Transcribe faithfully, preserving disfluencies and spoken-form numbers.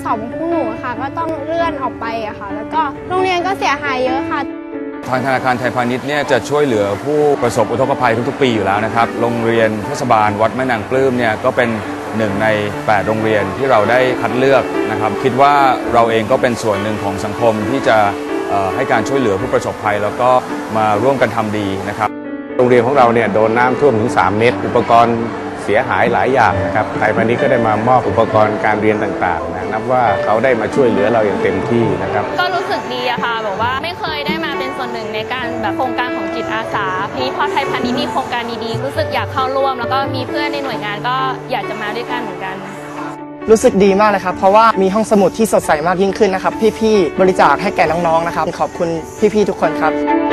อบของพวกหนูค่ะก็ต้องเลื่อนออกไปอะค่ะแล้วก็โรงเรียนก็เสียหายเยอะค่ะทางธนาคารไทยพาณิชย์เนี่ยจะช่วยเหลือผู้ประสบอุทกภัยทุกๆปีอยู่แล้วนะครับโรงเรียนเทศบาลวัดแม่นางปลื้มเนี่ยก็เป็นหนึ่งในแปดโรงเรียนที่เราได้คัดเลือกนะครับคิดว่าเราเองก็เป็นส่วนหนึ่งของสังคมที่จะให้การช่วยเหลือผู้ประสบภัยแล้วก็มาร่วมกันทำดีนะครับโรงเรียนของเราเนี่ยโดนน้ำท่วมถึงสามเมตรอุปกรณ์เสียหายหลายอย่างนะครับไทยพาณิชย์ก็ได้มามอบอุปกรณ์การเรียนต่างๆนะนับว่าเขาได้มาช่วยเหลือเราอย่างเต็มที่นะครับก็รู้สึกดีอะค่ะแบบว่าไม่เคยได้มาเป็นส่วนหนึ่งในการแบบโครงการของจิตอาสาทีนี้พอไทยพาณิชย์มีโครงการดีๆรู้สึกอยากเข้าร่วมแล้วก็มีเพื่อนในหน่วยงานก็อยากจะมาด้วยกันเหมือนกันรู้สึกดีมากเลยครับเพราะว่ามีห้องสมุดที่สดใสมากยิ่งขึ้นนะครับพี่ๆบริจาคให้แก่น้องๆนะครับขอบคุณพี่ๆทุกคนครับ